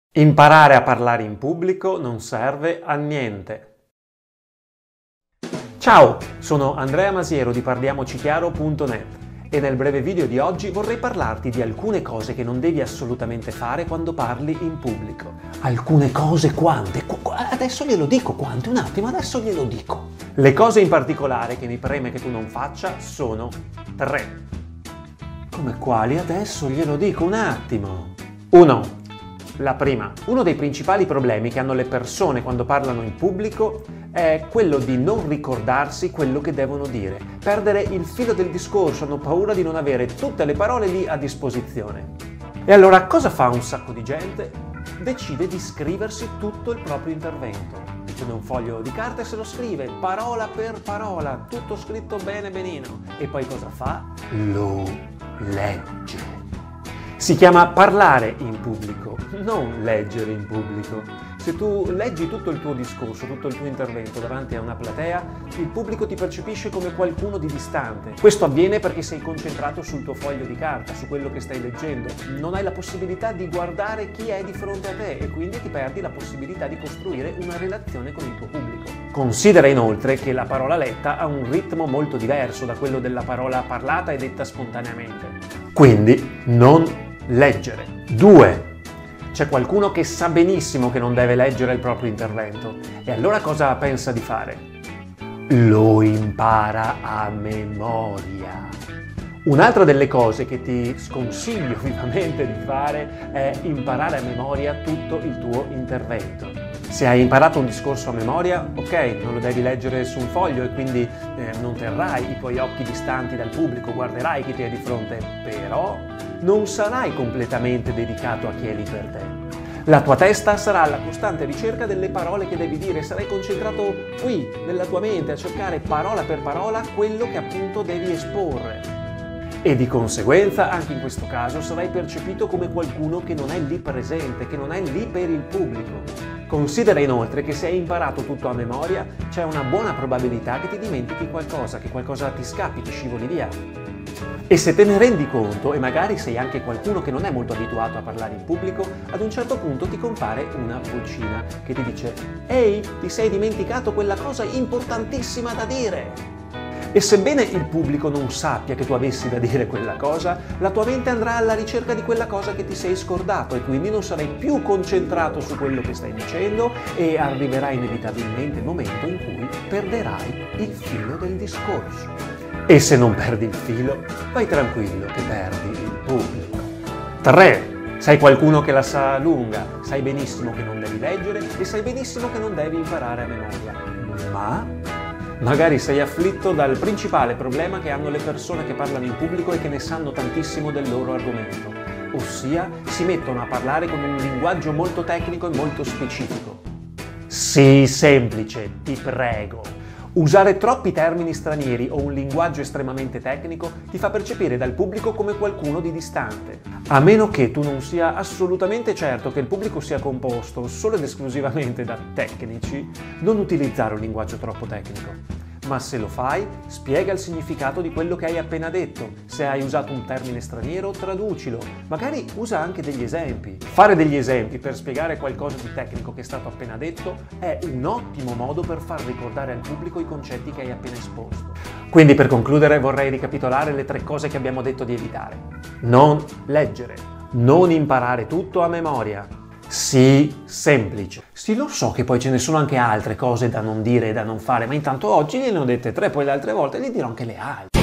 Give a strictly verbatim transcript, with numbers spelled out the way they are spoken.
Imparare a parlare in pubblico non serve a niente. Ciao, sono Andrea Masiero di parliamoci chiaro punto net e nel breve video di oggi vorrei parlarti di alcune cose che non devi assolutamente fare quando parli in pubblico. Alcune cose quante? Qu- adesso glielo dico quante, un attimo, adesso glielo dico. Le cose in particolare che mi preme che tu non faccia sono tre. Come quali? Adesso glielo dico, un attimo. uno. La prima, uno dei principali problemi che hanno le persone quando parlano in pubblico è quello di non ricordarsi quello che devono dire, perdere il filo del discorso, hanno paura di non avere tutte le parole lì a disposizione. E allora cosa fa un sacco di gente? Decide di scriversi tutto il proprio intervento. Prende un foglio di carta e se lo scrive, parola per parola, tutto scritto bene benino. E poi cosa fa? Lo legge. Si chiama parlare in pubblico, non leggere in pubblico. Se tu leggi tutto il tuo discorso, tutto il tuo intervento davanti a una platea, il pubblico ti percepisce come qualcuno di distante. Questo avviene perché sei concentrato sul tuo foglio di carta, su quello che stai leggendo. Non hai la possibilità di guardare chi è di fronte a te e quindi ti perdi la possibilità di costruire una relazione con il tuo pubblico. Considera inoltre che la parola letta ha un ritmo molto diverso da quello della parola parlata e detta spontaneamente. Quindi non leggere. due. C'è qualcuno che sa benissimo che non deve leggere il proprio intervento e allora cosa pensa di fare? Lo impara a memoria. Un'altra delle cose che ti sconsiglio vivamente di fare è imparare a memoria tutto il tuo intervento. Se hai imparato un discorso a memoria, ok, non lo devi leggere su un foglio e quindi eh, non terrai i tuoi occhi distanti dal pubblico, guarderai chi ti è di fronte, però non sarai completamente dedicato a chi è lì per te. La tua testa sarà alla costante ricerca delle parole che devi dire, sarai concentrato qui, nella tua mente, a cercare parola per parola quello che appunto devi esporre. E di conseguenza, anche in questo caso, sarai percepito come qualcuno che non è lì presente, che non è lì per il pubblico. Considera inoltre che se hai imparato tutto a memoria, c'è una buona probabilità che ti dimentichi qualcosa, che qualcosa ti scappi, ti scivoli via. E se te ne rendi conto, e magari sei anche qualcuno che non è molto abituato a parlare in pubblico, ad un certo punto ti compare una vocina che ti dice «Ehi, ti sei dimenticato quella cosa importantissima da dire!» E sebbene il pubblico non sappia che tu avessi da dire quella cosa, la tua mente andrà alla ricerca di quella cosa che ti sei scordato e quindi non sarai più concentrato su quello che stai dicendo e arriverà inevitabilmente il momento in cui perderai il filo del discorso. E se non perdi il filo, vai tranquillo che perdi il pubblico. tre. Sei qualcuno che la sa lunga, sai benissimo che non devi leggere e sai benissimo che non devi imparare a memoria. Ma magari sei afflitto dal principale problema che hanno le persone che parlano in pubblico e che ne sanno tantissimo del loro argomento, ossia si mettono a parlare con un linguaggio molto tecnico e molto specifico. Sii semplice, ti prego. Usare troppi termini stranieri o un linguaggio estremamente tecnico ti fa percepire dal pubblico come qualcuno di distante. A meno che tu non sia assolutamente certo che il pubblico sia composto solo ed esclusivamente da tecnici, non utilizzare un linguaggio troppo tecnico. Ma se lo fai, spiega il significato di quello che hai appena detto. Se hai usato un termine straniero, traducilo. Magari usa anche degli esempi. Fare degli esempi per spiegare qualcosa di tecnico che è stato appena detto è un ottimo modo per far ricordare al pubblico i concetti che hai appena esposto. Quindi per concludere vorrei ricapitolare le tre cose che abbiamo detto di evitare. Non leggere. Non imparare tutto a memoria. Sii semplice. Sì, lo so che poi ce ne sono anche altre cose da non dire e da non fare, ma intanto oggi gliene ho dette tre, poi le altre volte gli dirò anche le altre.